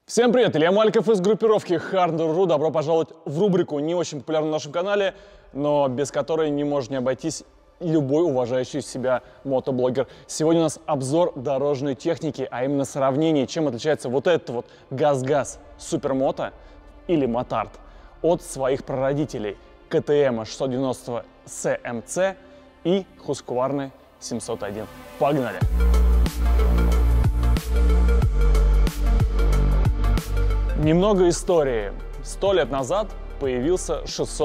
Всем привет, Илья Мальков из группировки Hardware.ru. Добро пожаловать в рубрику, не очень популярную на нашем канале, но без которой не может не обойтись любой уважающий себя мотоблогер. Сегодня у нас обзор дорожной техники, а именно сравнение, чем отличается вот этот вот ГАЗ-ГАЗ Супермото или Мотард от своих прародителей КТМ 690 СМЦ и Husqvarna 701. Погнали! Немного истории. 100 лет назад появился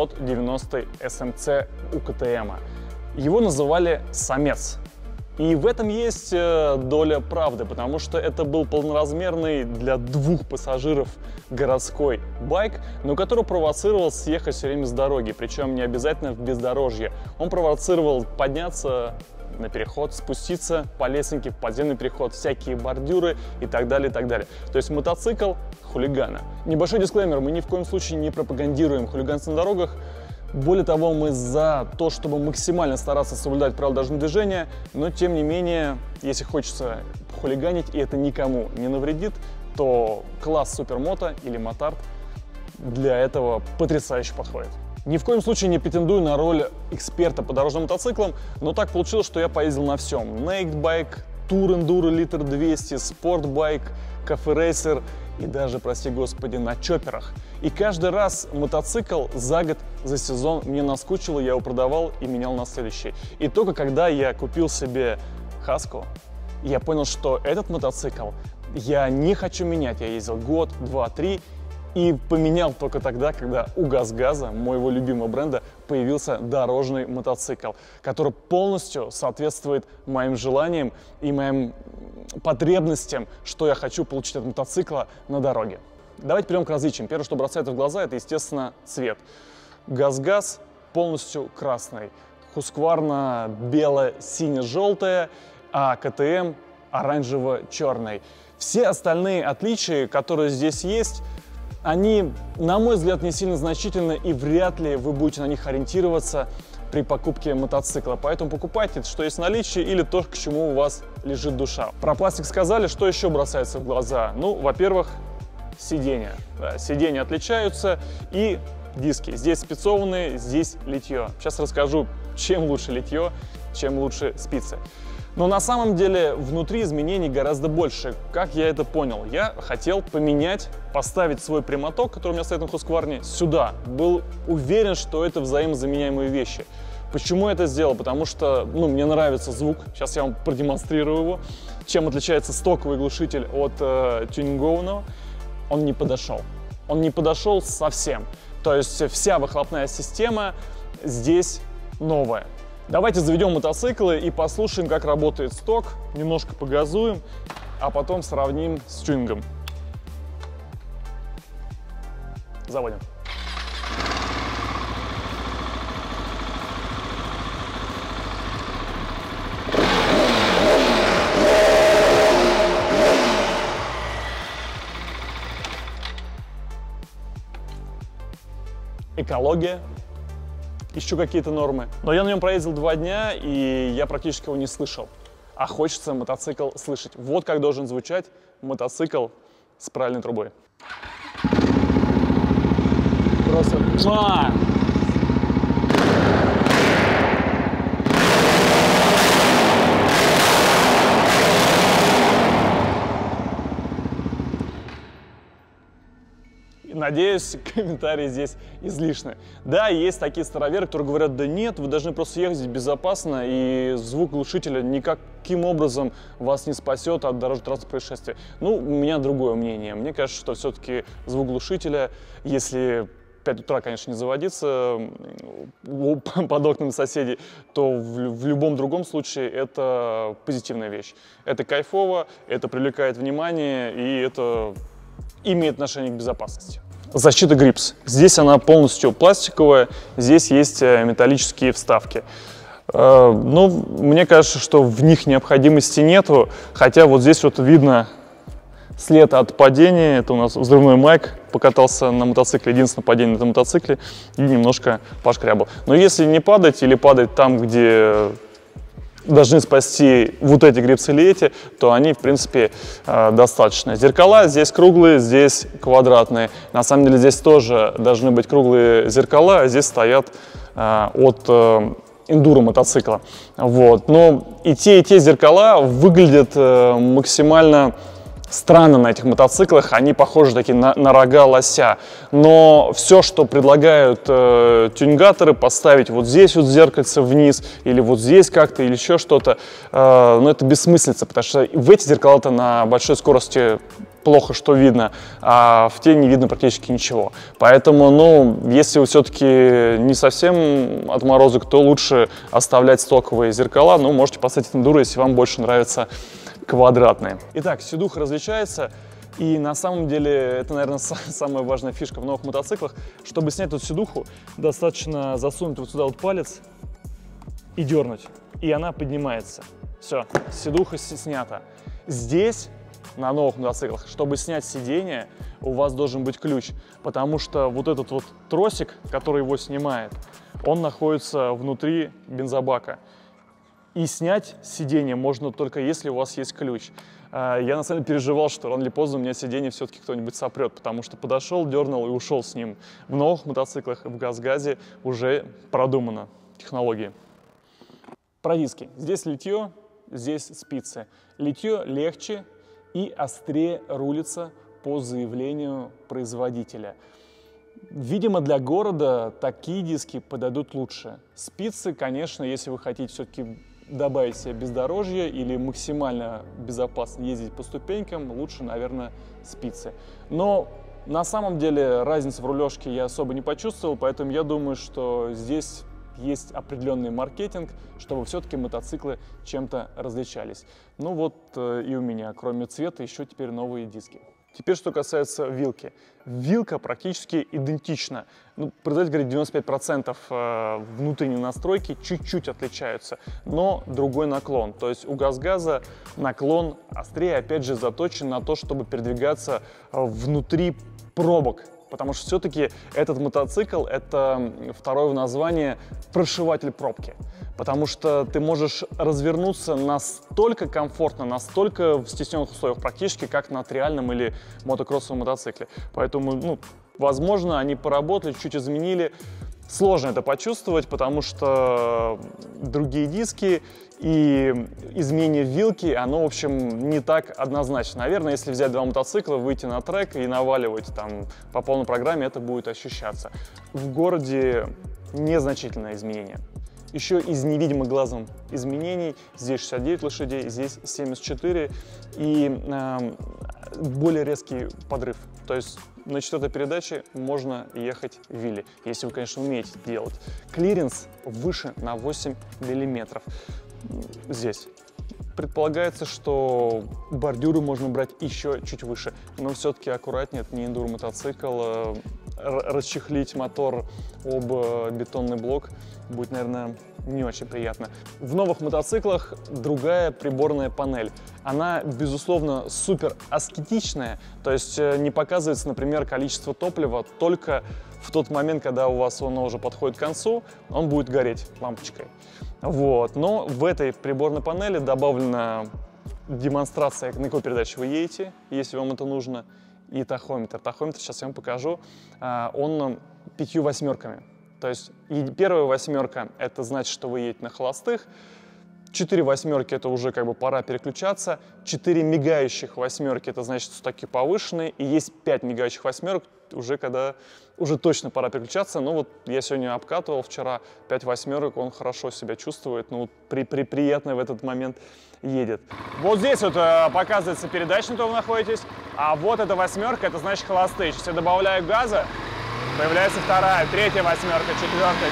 690 СМЦ у КТМ. Его называли «самец». И в этом есть доля правды, потому что это был полноразмерный для двух пассажиров городской байк, но который провоцировал съехать все время с дороги, причем не обязательно в бездорожье. Он провоцировал подняться на переход, спуститься по лесенке в подземный переход, всякие бордюры и так далее, и так далее. То есть мотоцикл хулигана. Небольшой дисклеймер, мы ни в коем случае не пропагандируем хулиганство на дорогах. Более того, мы за то, чтобы максимально стараться соблюдать правила дорожного движения, но тем не менее, если хочется хулиганить и это никому не навредит, то класс Супермото или Мотард для этого потрясающе подходит. Ни в коем случае не претендую на роль эксперта по дорожным мотоциклам, но так получилось, что я поездил на всем. Naked Bike, Tour Enduro Liter 200, Sport Bike, Cafe Racer и даже, прости господи, на чопперах. И каждый раз мотоцикл за год, за сезон мне наскучило, я его продавал и менял на следующий. И только когда я купил себе Хаску, я понял, что этот мотоцикл я не хочу менять. Я ездил год, два, три. И поменял только тогда, когда у ГАЗ-ГАЗа, моего любимого бренда, появился дорожный мотоцикл, который полностью соответствует моим желаниям и моим потребностям, что я хочу получить от мотоцикла на дороге. Давайте перейдем к различиям. Первое, что бросается в глаза, это, естественно, цвет. ГАЗ-ГАЗ полностью красный, Husqvarna бело-сине-желтая, а КТМ оранжево-черный. Все остальные отличия, которые здесь есть, они, на мой взгляд, не сильно значительны, и вряд ли вы будете на них ориентироваться при покупке мотоцикла. Поэтому покупайте, что есть в наличии, или то, к чему у вас лежит душа. Про пластик сказали, что еще бросается в глаза? Ну, во-первых, сиденья. Да, сиденья отличаются, и диски. Здесь спецованные, здесь литье. Сейчас расскажу, чем лучше литье, чем лучше спицы. Но на самом деле внутри изменений гораздо больше. Как я это понял? Я хотел поменять, поставить свой прямоток, который у меня стоит на Husqvarna, сюда. Был уверен, что это взаимозаменяемые вещи. Почему я это сделал? Потому что мне нравится звук. Сейчас я вам продемонстрирую его. Чем отличается стоковый глушитель от тюнингованного? Он не подошел. Он не подошел совсем. То есть вся выхлопная система здесь новая. Давайте заведем мотоциклы и послушаем, как работает сток, немножко погазуем, а потом сравним с тюнингом. Заводим. Экология. Еще какие-то нормы. Но я на нем проездил 2 дня, и я практически его не слышал. А хочется мотоцикл слышать. Вот как должен звучать мотоцикл с правильной трубой. Просто... Надеюсь, комментарии здесь излишны. Да, есть такие староверы, которые говорят, да нет, вы должны просто ехать здесь безопасно, и звук глушителя никаким образом вас не спасет от дорожно-транспортных происшествий. Ну, у меня другое мнение. Мне кажется, что все-таки звук глушителя, если 5 утра, конечно, не заводиться под окнами соседей, то в любом другом случае это позитивная вещь. Это кайфово, это привлекает внимание, и это имеет отношение к безопасности. Защита Грипс. Здесь она полностью пластиковая, здесь есть металлические вставки. Мне кажется, что в них необходимости нету, хотя вот здесь вот видно след от падения. Это у нас взрывной Майк покатался на мотоцикле, единственное падение на этом мотоцикле, и немножко пошкрябал. Но если не падать или падать там, где должны спасти вот эти гребцы или эти, то они, в принципе, достаточно. Зеркала здесь круглые, здесь квадратные. На самом деле здесь тоже должны быть круглые зеркала, а здесь стоят от эндуро мотоцикла. Вот. Но и те зеркала выглядят максимально странно на этих мотоциклах, они похожи такие на рога лося. Но все, что предлагают тюнингаторы, поставить вот здесь вот зеркальце вниз, или вот здесь как-то, или еще что-то, ну это бессмыслица, потому что в эти зеркала-то на большой скорости плохо что видно, а в те не видно практически ничего. Поэтому, ну, если вы все-таки не совсем отморозок, то лучше оставлять стоковые зеркала. Ну, можете поставить эндуро, если вам больше нравятся квадратные. Итак, сидуха различается, и на самом деле это, наверное, самая важная фишка в новых мотоциклах. Чтобы снять эту сидуху, достаточно засунуть вот сюда вот палец и дернуть, и она поднимается. Все, сидуха снята. Здесь, на новых мотоциклах, чтобы снять сиденье, у вас должен быть ключ, потому что вот этот вот тросик, который его снимает, он находится внутри бензобака. И снять сиденье можно только если у вас есть ключ. Я на самом деле переживал, что рано или поздно у меня сиденье все-таки кто-нибудь сопрет, потому что подошел, дернул и ушел с ним. В новых мотоциклах и в ГАЗ-ГАЗе уже продумана технология. Про диски. Здесь литье, здесь спицы. Литье легче и острее рулится по заявлению производителя. Видимо, для города такие диски подойдут лучше. Спицы, конечно, если вы хотите все-таки добавить себе бездорожье или максимально безопасно ездить по ступенькам, лучше, наверное, спицы. Но на самом деле разницы в рулежке я особо не почувствовал, поэтому я думаю, что здесь есть определенный маркетинг, чтобы все-таки мотоциклы чем-то различались. Ну вот и у меня, кроме цвета, еще теперь новые диски. Теперь, что касается вилки. Вилка практически идентична. Ну, производитель говорит, 95% внутренней настройки чуть-чуть отличаются, но другой наклон. То есть у ГАЗ-ГАЗа наклон острее, опять же, заточен на то, чтобы передвигаться внутри пробок. Потому что все-таки этот мотоцикл — это второе название прошиватель пробки. Потому что ты можешь развернуться настолько комфортно, настолько в стесненных условиях практически, как на триальном или мотокроссовом мотоцикле. Поэтому, ну, возможно, они поработали, чуть изменили. Сложно это почувствовать, потому что другие диски и изменение вилки, оно, в общем, не так однозначно. Наверное, если взять два мотоцикла, выйти на трек и наваливать там по полной программе, это будет ощущаться. В городе незначительное изменение. Еще из невидимых глазом изменений: здесь 69 лошадей, здесь 74 и более резкий подрыв. То есть на 4-й передаче можно ехать в вилле, если вы, конечно, умеете это делать. Клиренс выше на 8 миллиметров. Здесь предполагается, что бордюры можно брать еще чуть выше, но все-таки аккуратнее, это не эндуро мотоцикл. Расчехлить мотор об бетонный блок будет, наверное, не очень приятно. В новых мотоциклах другая приборная панель. Она, безусловно, супер аскетичная, то есть не показывается, например, количество топлива только в тот момент, когда у вас оно уже подходит к концу, он будет гореть лампочкой. Вот. Но в этой приборной панели добавлена демонстрация, на какой передаче вы едете, если вам это нужно, и тахометр. Тахометр, сейчас я вам покажу, он 5 восьмерками. То есть первая восьмерка — это значит, что вы едете на холостых, 4 восьмерки — это уже как бы пора переключаться, 4 мигающих восьмерки — это значит, что такие повышенные, и есть 5 мигающих восьмерок, уже когда уже точно пора переключаться. Ну вот я сегодня обкатывал, вчера 5 восьмерок, он хорошо себя чувствует, ну приятно в этот момент едет. Вот здесь вот показывается передача, на которой вы находитесь, а вот эта восьмерка — это значит холостые. Если я добавляю газа, появляется вторая, третья восьмерка, четвертая.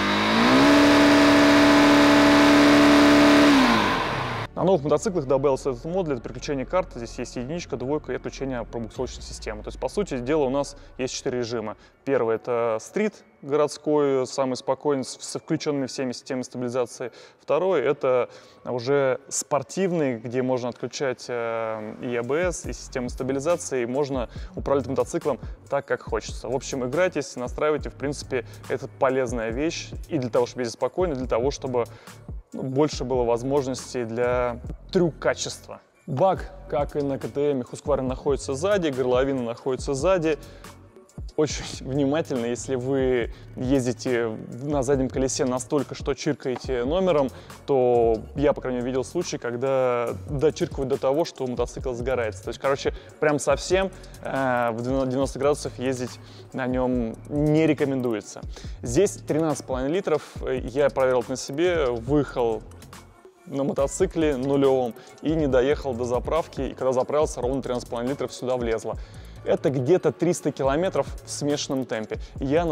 На новых мотоциклах добавился этот мод для переключения карт. Здесь есть единичка, двойка и отключение пробуксовочной системы. То есть, по сути дела, у нас есть 4 режима. Первый — это стрит, городской, самый спокойный, с включенными всеми системами стабилизации. Второй — это уже спортивный, где можно отключать и ABS, и систему стабилизации, и можно управлять мотоциклом так, как хочется. В общем, играйтесь, настраивайте. В принципе, это полезная вещь и для того, чтобы ездить спокойно, и для того, чтобы больше было возможностей для трюк-качества. Бак, как и на КТМ, Husqvarna находится сзади, горловина находится сзади. Очень внимательно, если вы ездите на заднем колесе настолько, что чиркаете номером, то я, по крайней мере, видел случай, когда дочиркивают до того, что мотоцикл загорается. То есть, короче, прям совсем в 90 градусов ездить на нем не рекомендуется. Здесь 13,5 литров. Я проверил это на себе, выехал на мотоцикле нулевом и не доехал до заправки. И когда заправился, ровно 13,5 литров сюда влезло. Это где-то 300 километров в смешанном темпе. Я на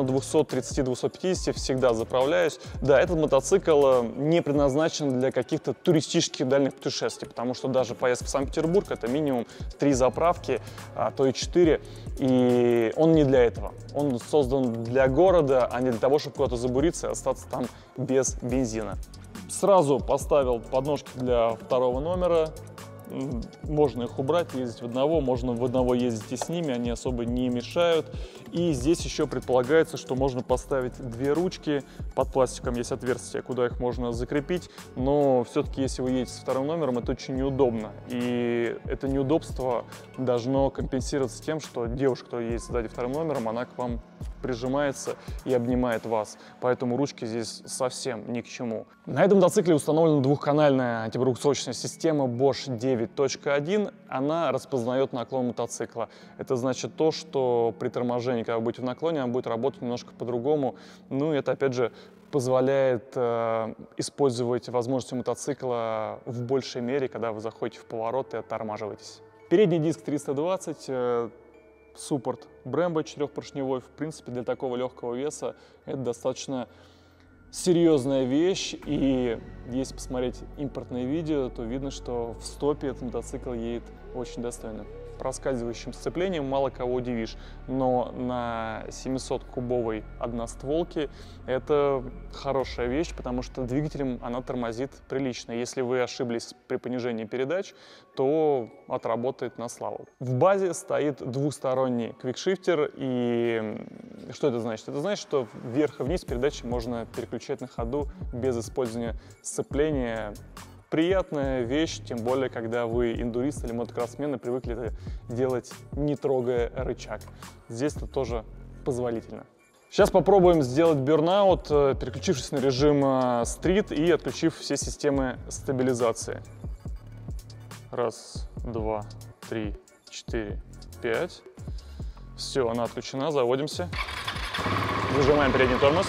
230-250 всегда заправляюсь. Да, этот мотоцикл не предназначен для каких-то туристических дальних путешествий, потому что даже поездка в Санкт-Петербург — это минимум 3 заправки, а то и 4. И он не для этого. Он создан для города, а не для того, чтобы куда-то забуриться и остаться там без бензина. Сразу поставил подножки для второго номера. Можно их убрать, ездить в одного, можно в одного ездить и с ними, они особо не мешают. И здесь еще предполагается, что можно поставить 2 ручки, под пластиком есть отверстие, куда их можно закрепить, но все-таки, если вы едете со вторым номером, это очень неудобно. И это неудобство должно компенсироваться тем, что девушка, кто едет сзади вторым номером, она к вам прижимается и обнимает вас, поэтому ручки здесь совсем ни к чему. На этом мотоцикле установлена двухканальная антибуксовочная система Bosch 9.1. Она распознает наклон мотоцикла. Это значит то, что при торможении, когда вы будете в наклоне, она будет работать немножко по-другому. Ну и это, опять же, позволяет использовать возможности мотоцикла в большей мере, когда вы заходите в поворот и оттормаживаетесь. Передний диск 320, суппорт Brembo 4-поршневой. В принципе, для такого легкого веса это достаточно серьезная вещь. И если посмотреть импортные видео, то видно, что в стопе этот мотоцикл едет очень достойно. Проскальзывающим сцеплением мало кого удивишь, но на 700-кубовой одностволке это хорошая вещь, потому что двигателем она тормозит прилично. Если вы ошиблись при понижении передач, то отработает на славу. В базе стоит двухсторонний квикшифтер, и что это значит? Это значит, что вверх и вниз передачи можно переключать на ходу без использования сцепления. Приятная вещь, тем более, когда вы эндурист или мотокроссмены привыкли это делать, не трогая рычаг. Здесь это тоже позволительно. Сейчас попробуем сделать бёрнаут, переключившись на режим стрит и отключив все системы стабилизации. 1, 2, 3, 4, 5. Все, она отключена, заводимся. Зажимаем передний тормоз.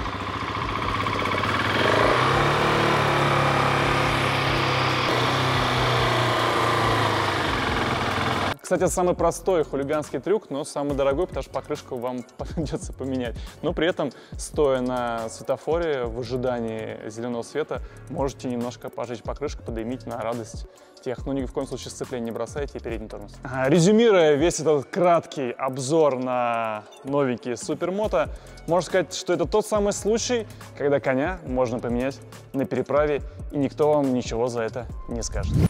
Кстати, это самый простой хулиганский трюк, но самый дорогой, потому что покрышку вам придется поменять. Но при этом, стоя на светофоре в ожидании зеленого света, можете немножко пожечь покрышку, подымить на радость тех. Но ни в коем случае сцепление не бросайте и передний тормоз. Резюмируя весь этот краткий обзор на новенький Супермото, можно сказать, что это тот самый случай, когда коня можно поменять на переправе, и никто вам ничего за это не скажет.